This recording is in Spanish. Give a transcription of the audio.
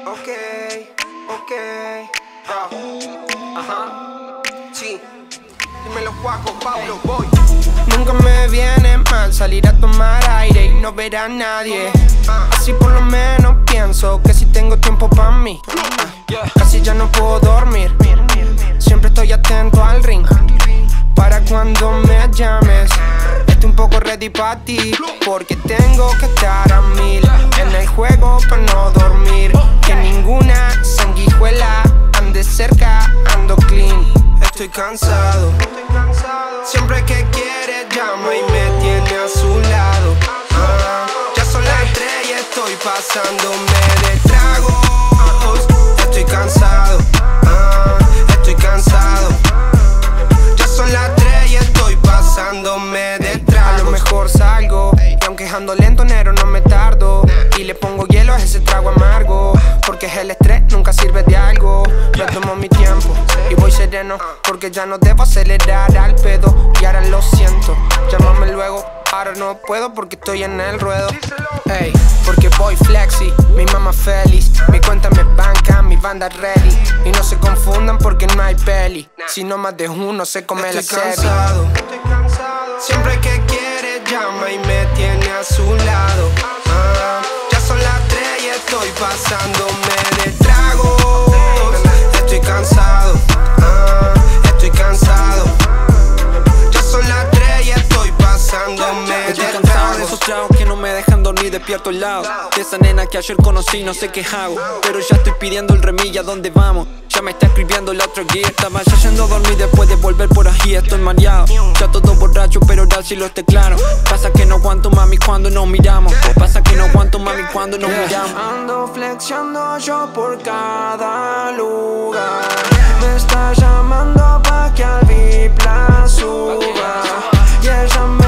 Ok, ajá, sí. Dímelo, Juaco, Pablo, voy. Nunca me viene mal salir a tomar aire y no ver a nadie. Así por lo menos pienso que si tengo tiempo para mí. Casi ya no puedo dormir. Siempre estoy atento al ring para cuando me llames. Estoy un poco ready para ti, porque tengo que estar a 1000 en el juego para no dormir. Que ninguna sanguijuela ande cerca, ando clean. Estoy cansado. Siempre que quiere llama y me tiene a su lado. Ya son las 3 y estoy pasándome de tragos. Estoy cansado. Estoy cansado. Ya son las 3 y estoy pasándome de tragos. A lo mejor salgo y aunque ando lento negro no me tardo. Y le pongo hielo a ese trago amargo, porque es el estrés, nunca sirve de algo. Me tomo mi tiempo y voy sereno, porque ya no debo acelerar al pedo. Y ahora lo siento, llámame luego. Ahora no puedo porque estoy en el ruedo. Ey, porque voy flexi, mi mamá feliz. Mi cuenta me banca, mi banda ready. Y no se confundan porque no hay peli. Si no más de uno se come la serie. Estoy cansado. Siempre que quiere llama y me tiene a su lado. Ya son las 3 y estoy pasándome de trago. Estoy cansado. Estoy cansado. Ya son las 3 y estoy pasándome de Estoy cansado de esos tragos que no me dejan dormir despierto al lado de esa nena que ayer conocí, no sé qué hago, pero ya estoy pidiendo el remilla, ¿dónde vamos? Ya me está escribiendo la otra guía. Estaba ya yendo a dormir después de volver por ahí, estoy mareado. Ya todo borracho, pero ahora sí lo esté claro. Pasa que no aguanto, mami, cuando nos miramos. Pasa que no aguanto, mami, cuando nos miramos. Ando flexiando yo por cada lugar. Me está llamando pa' que al VIP la suba. Y ella me